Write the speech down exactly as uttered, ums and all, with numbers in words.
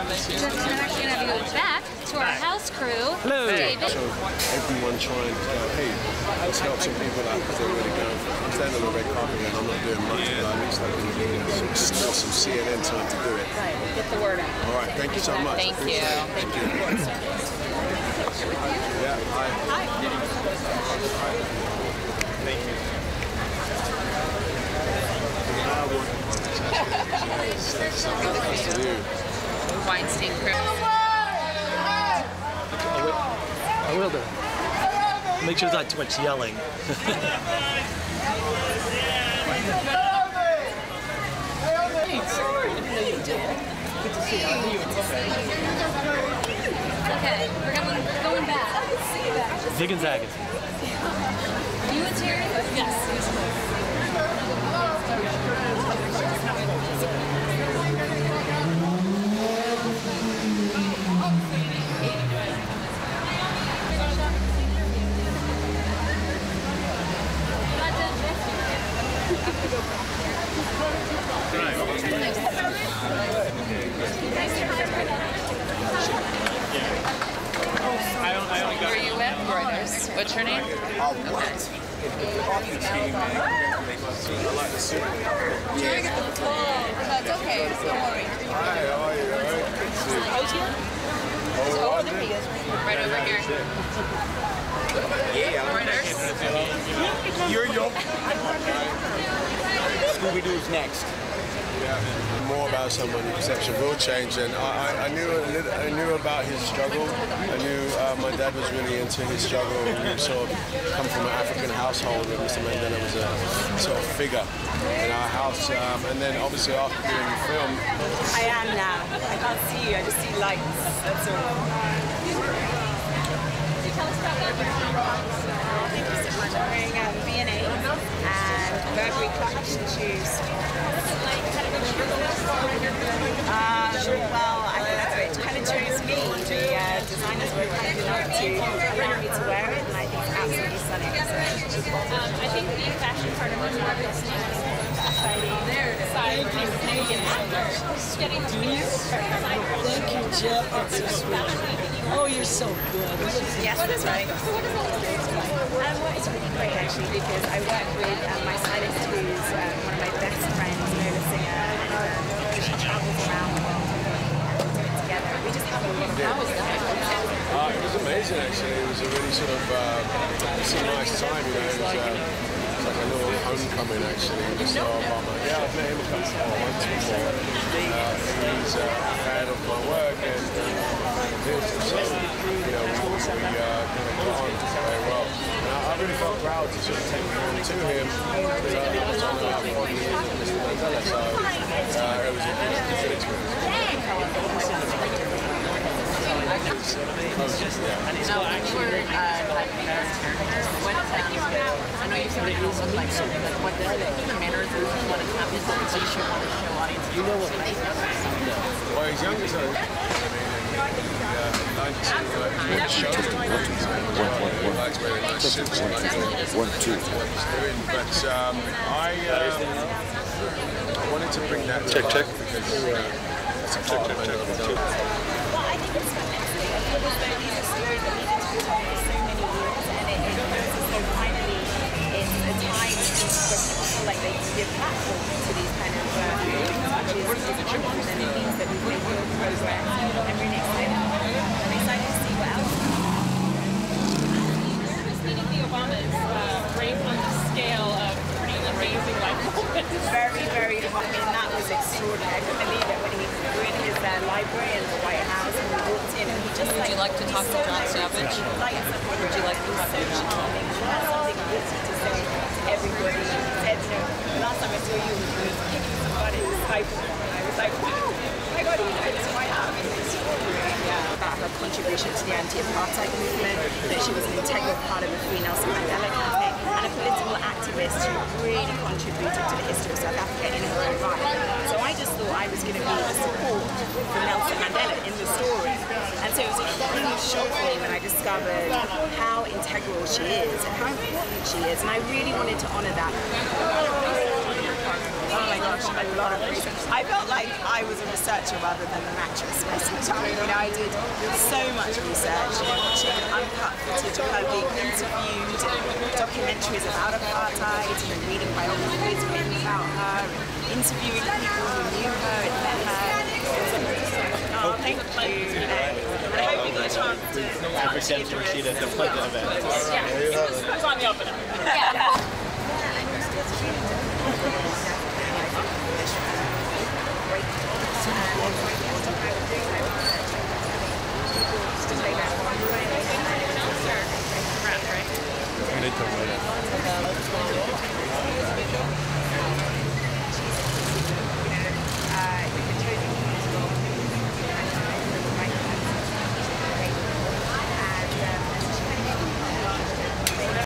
I'm actually going to have you back to our house crew. Hello. David. So everyone trying to go, hey, let's help some people out because they're really going. I'm standing on the red carpet and I'm not doing much, but at least I can do some, some C N N time to do it. Right, get the word out. All right, thank you so much. Thank you. Thank you. Yeah, hi. Hi. Thank you. Nice to you. Weinstein crew. I will do. Make sure there's not too much yelling. Okay, we're going, going back. Zig and zag. You and Terry? Yes. Where are you with? Brothers. What's your name? Alba. Okay. I like the soup. Jerry got the full. That's okay. Don't worry. Hi, how are you? All right? Good to see you. How's you? Oh, there he is. Right over here. Yeah. Brothers. You're yo. Scooby-Doo's next. Yeah, more about someone, your perception will change, and I, I, I knew a little, I knew about his struggle. I knew uh, my dad was really into his struggle. We sort of come from an African household, and Mister Mandela was a sort of figure in our house. Um, and then obviously after doing the film, I am now. I can't see you. I just see lights. That's all. Thank you so much. I'm wearing um, B and A and Burberry collection shoes. Uh, well, I don't know. It kind of chose me. The uh, designers were kind enough to allow me to wear it, and I think it's absolutely stunning. So. Um, I think the fashion part of it is exciting. There it is. Side getting to be Thank you, Jeff. That's so sweet. Oh, you're so good. Yes, that's right. So what is all the experience like? Um, well, it's really great actually because I work with um, my stylist who's um, one of my best friends, you know, the singer, and um, she travels around the world and we do it together. We just have a lot of fun. How was that? uh, it was amazing actually. It was a really sort of uh, it's a nice time, you know. It was, uh, It's like a little homecoming actually. Just so Obama. Yeah, I've met him a couple of once before. Uh, he's uh, a fan of my work and uh, this, so you know we, we uh, kind of got on very well. And I, I really felt proud to sort of take him to him because I was on that one with Mister Mandela, so uh, it was a good, good experience. And it's not actually uh, like what I know you said it also like what the, the manners you want to have, is the position you want to show audience. You know what? Well, he's younger, so I mean, uh, show he likes wearing nice suits. He likes One, two. what he's doing, but um, I um, wanted to bring that to Check, check. because uh, it's a part of my job. Well, I think it's fantastic. I feel as though these are stories that needed to be told for so many years, and it, it feels as though finally it's a time where people feel like they can give platform to these kind of uh, things, which is wonderful, and it means that we've made real progress. I'm really excited. I'm excited to see what else comes. Where was meeting the Obamas uh, rank on the scale of pretty amazing life moments? Very, very hot. I mean, that was extraordinary. I couldn't believe it when he was in his uh, library in the White House and we walked in and he just Would like, you like to talk to John Savage? Would you like to talk to John? Charming. He has something witty to say to everybody. He said, you know, the last time I saw you, you were kicking somebody's cycle. And I was like, wow, oh my God, you know, it's White House. It's extraordinary. Yeah, about her contribution to the anti-apartheid movement, that she was an integral part of the Free Nelson Mandela campaign, and a political activist who really contributed to the history of South Africa in her own right. So I just thought I was going to be the support for Nelson Mandela in the story. And so it was a huge shock for me when I discovered how integral she is and how important she is. And I really wanted to honour that. Oh my God. watched a lot of research. I felt like I was a researcher rather than an actress most of the time. You know, I did so much research, you know, watching uncut footage of her being interviewed, and documentaries about apartheid, you know, reading biographies written about her, and interviewing people who knew her and met her. Oh, thank you. I hope you got a chance to Present your receipt at the Clinton event. Yeah. I was on the opener. Yeah. I'm going to